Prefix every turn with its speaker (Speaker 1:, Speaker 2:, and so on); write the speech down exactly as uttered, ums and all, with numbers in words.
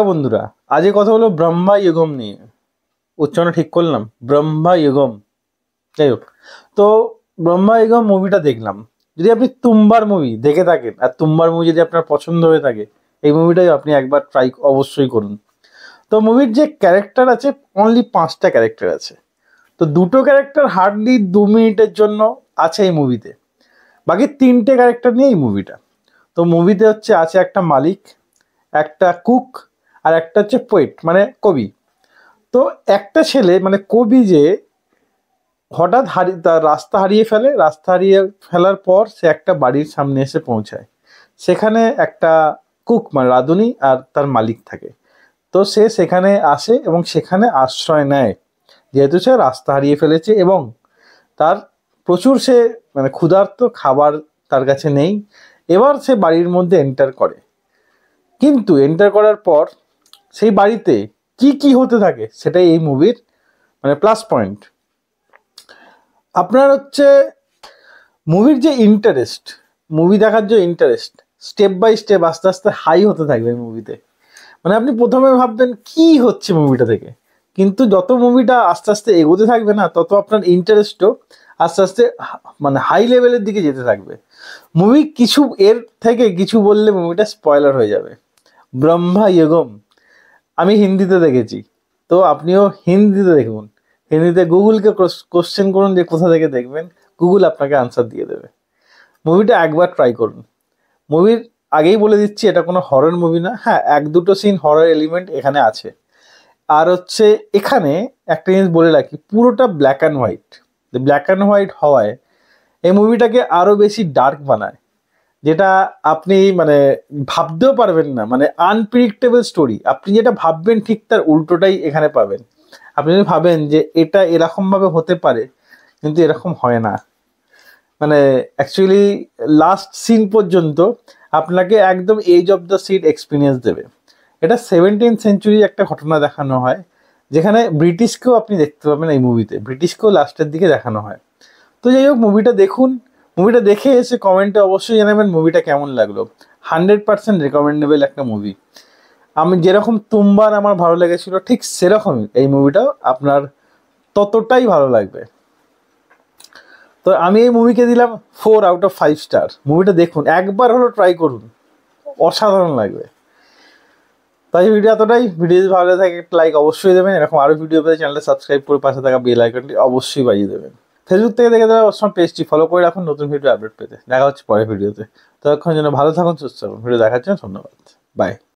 Speaker 1: বন্ধুরা, আজকে কথা হলো ব্রহ্মায়ুগম নিয়ে। উচ্চারণ ঠিক করলাম? ব্রহ্মায়ুগম। যাই হোক, তো ব্রহ্মায়ুগম মুভিটা দেখলাম। যদি আপনি তুম্বার মুভি দেখে থাকেন আর তুম্বার মুভি যদি আপনার পছন্দ হয়ে থাকে, এই মুভিটাই আপনি একবার ট্রাই অবশ্যই করুন। তো মুভির যে ক্যারেক্টার আছে, অনলি পাঁচটা ক্যারেক্টার আছে। তো দুটো ক্যারেক্টার হার্ডলি দু মিনিটের জন্য আছে এই মুভিতে, বাকি তিনটে ক্যারেক্টার নিয়ে এই মুভিটা। তো মুভিতে হচ্ছে আছে একটা মালিক, একটা কুক, আর একটা হচ্ছে পোয়েট মানে কবি। তো একটা ছেলে মানে কবি যে হঠাৎ হারিয়ে তার রাস্তা হারিয়ে ফেলে, রাস্তা হারিয়ে ফেলার পর সে একটা বাড়ির সামনে এসে পৌঁছায়। সেখানে একটা কুক মানে রাঁধুনি আর তার মালিক থাকে। তো সে সেখানে আসে এবং সেখানে আশ্রয় নেয়, যেহেতু সে রাস্তা হারিয়ে ফেলেছে এবং তার প্রচুর সে মানে ক্ষুধার্ত, খাবার তার কাছে নেই। এবার সে বাড়ির মধ্যে এন্টার করে, কিন্তু এন্টার করার পর সেই বাড়িতে কি কি হতে থাকে সেটাই এই মুভির মানে প্লাস পয়েন্ট। আপনার হচ্ছে মুভির যে ইন্টারেস্ট, মুভি দেখার যে ইন্টারেস্ট স্টেপ বাই স্টেপ আস্তে আস্তে হাই হতে থাকবে এই মুভিতে। মানে আপনি প্রথমে ভাববেন কি হচ্ছে মুভিটা থেকে, কিন্তু যত মুভিটা আস্তে আস্তে এগোতে থাকবে না, তত আপনার ইন্টারেস্টও আস্তে আস্তে মানে হাই লেভেলের দিকে যেতে থাকবে। মুভি কিছু এর থেকে কিছু বললে মুভিটা স্পয়লার হয়ে যাবে। ব্রহ্মায়ুগম আমি হিন্দিতে দেখেছি, তো আপনিও হিন্দিতে দেখুন। হিন্দিতে গুগলকে কোশ্চেন করুন যে কোথা থেকে দেখবেন, গুগল আপনাকে আনসার দিয়ে দেবে। মুভিটা একবার ট্রাই করুন। মুভির আগেই বলে দিচ্ছি, এটা কোনো হরর মুভি না। হ্যাঁ, এক দুটো সিন হরর এলিমেন্ট এখানে আছে। আর হচ্ছে এখানে একটা জিনিস বলে রাখি, পুরোটা black and white. Black and white হওয়ায় এই মুভিটাকে আরও বেশি ডার্ক বানায়, যেটা আপনি মানে ভাবতেও পারবেন না। মানে আনপ্রেডিক্টেবল স্টোরি, আপনি যেটা ভাববেন ঠিক তার উল্টোটাই এখানে পাবেন। আপনি যদি ভাবেন যে এটা এরকমভাবে হতে পারে, কিন্তু এরকম হয় না। মানে অ্যাকচুয়ালি লাস্ট সিন পর্যন্ত আপনাকে একদম edge of the seat experience দেবে। এটা সেভেন্টিন সেঞ্চুরির একটা ঘটনা দেখানো হয়, যেখানে ব্রিটিশকেও আপনি দেখতে পাবেন এই মুভিতে। ব্রিটিশকেও লাস্টের দিকে দেখানো হয়। তো যাই হোক, মুভিটা দেখুন। মুভিটা দেখে এসে কমেন্টে অবশ্যই জানাবেন মুভিটা কেমন লাগলো। হান্ড্রেড পার্সেন্ট রেকমেন্ডেবল একটা মুভি। আমি যেরকম তুমবার আমার ভালো লেগেছিলো, ঠিক সেরকমই এই মুভিটাও আপনার ততটাই ভালো লাগবে। তো আমি এই মুভিকে দিলাম four out of five star. মুভিটা দেখুন, একবার হলো ট্রাই করুন, অসাধারণ লাগবে। তাই ভিডিও এতটাই। ভিডিও যদি ভালো লাগে একটা লাইক অবশ্যই দেবেন। এরকম আরও ভিডিও পেতে চ্যানেলটা সাবস্ক্রাইব করে পাশে থাকা বেল আইকনটি অবশ্যই বাজিয়ে দেবেন। ফেসবুক থেকে দেখে দেওয়া অবশ্যই পেজটি ফলো করে রাখুন নতুন ভিডিও আপডেট পেতে। দেখা হচ্ছে পরের ভিডিওতে। ততক্ষণ জন্য ভালো থাকুন, সুস্থ থাকুন। ভিডিও দেখার জন্য ধন্যবাদ। বাই।